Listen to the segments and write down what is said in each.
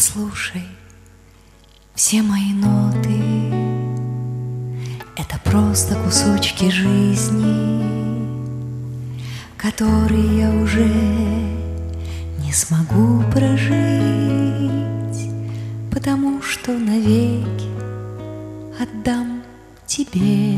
Послушай, все мои ноты — это просто кусочки жизни, которые я уже не смогу прожить, потому что навеки отдам тебе.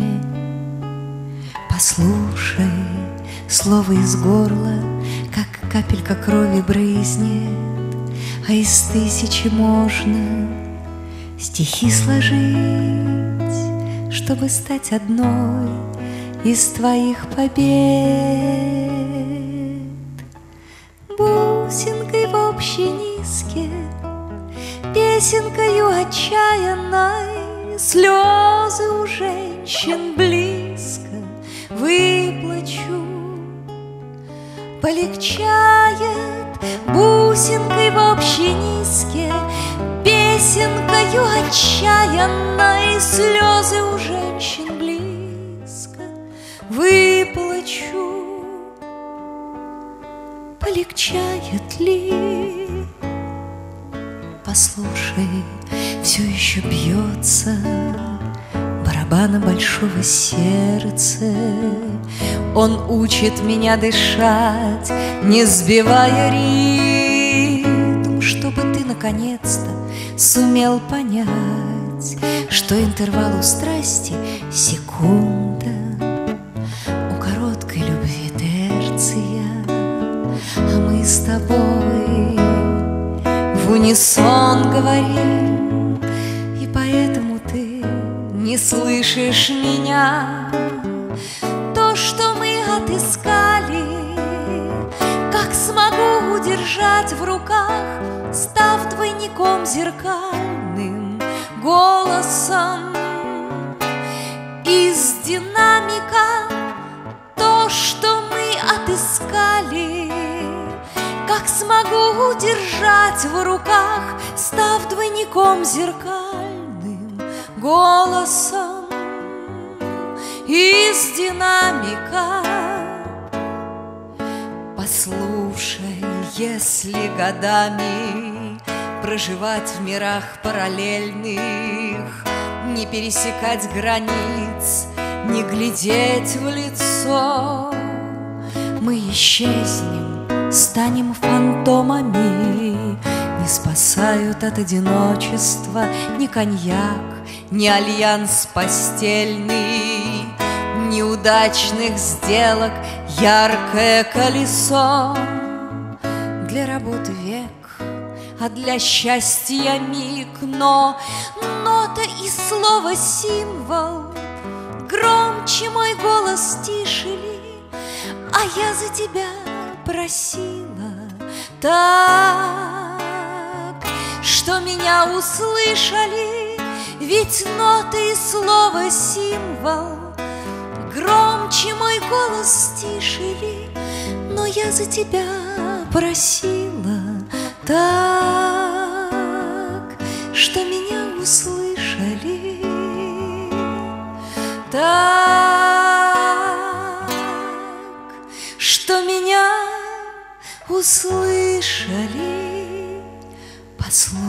Послушай, слово из горла, как капелька крови брызнет, а из тысячи можно стихи сложить, чтобы стать одной из твоих побед. Бусинкой в общей низке, песенкою отчаянной, слезы у женщин близко выплачу. Полегчает бусинкой в общей низке, песенкою отчаянной, слезы у женщин близко выплачу. Полегчает ли? Послушай, все еще бьется барабана большого сердца. Он учит меня дышать, не сбивая ритм, чтобы ты наконец-то сумел понять, что интервал у страсти — секунда, у короткой любви терция, а мы с тобой в унисон говорим, и поэтому ты не слышишь меня. То, что мы отыскали, как смогу удержать в руках, став двойником зеркальным голосом из динамика. То, что мы отыскали, как смогу удержать в руках, став двойником зеркальным голосом из динамика. Послушай, если годами проживать в мирах параллельных, не пересекать границ, не глядеть в лицо, мы исчезнем, станем фантомами. Не спасают от одиночества ни коньяк, ни альянс постельный, неудачных сделок яркое колесо. Для работы век, а для счастья миг, но нота и слово символ громче, мой голос тише ли, а я за тебя просила так, что меня услышали. Ведь нота и слово символ громче, мой голос тише ли, но я за тебя просила так, что меня услышали так, что меня услышали. Послушай.